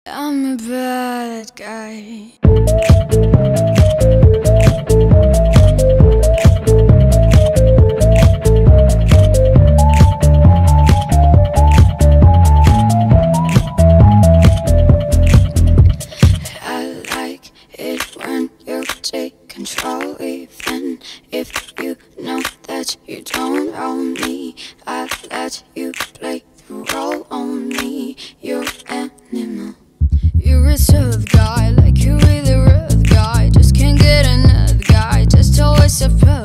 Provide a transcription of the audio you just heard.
I'm a bad guy. I like it when you take control, even if you know that you don't own me. I let you play the role on me. You're an animal. You're a tough guy, like you really rough guy. Just can't get another guy, just always a